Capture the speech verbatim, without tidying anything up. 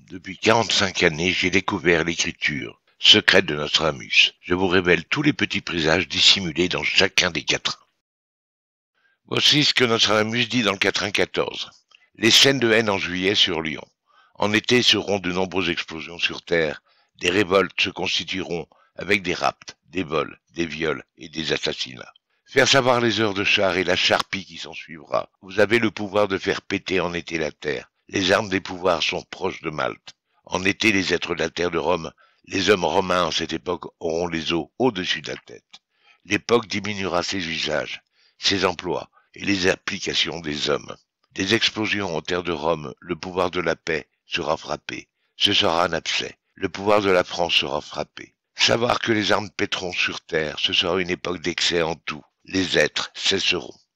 Depuis quarante-cinq années, j'ai découvert l'écriture secrète de Nostradamus. Je vous révèle tous les petits présages dissimulés dans chacun des quatrains. Voici ce que Nostradamus dit dans le quatrain quatorze. Les scènes de haine en juillet sur Lyon. En été seront de nombreuses explosions sur Terre. Des révoltes se constitueront avec des rapts, des vols, des viols et des assassinats. Faire savoir les heures de char et la charpie qui s'en suivra. Vous avez le pouvoir de faire péter en été la terre. Les armes des pouvoirs sont proches de Malte. En été, les êtres de la terre de Rome, les hommes romains en cette époque auront les os au-dessus de la tête. L'époque diminuera ses usages, ses emplois et les applications des hommes. Des explosions en terre de Rome, le pouvoir de la paix sera frappé. Ce sera un abcès. Le pouvoir de la France sera frappé. Savoir que les armes péteront sur terre, ce sera une époque d'excès en tout. Les êtres cesseront.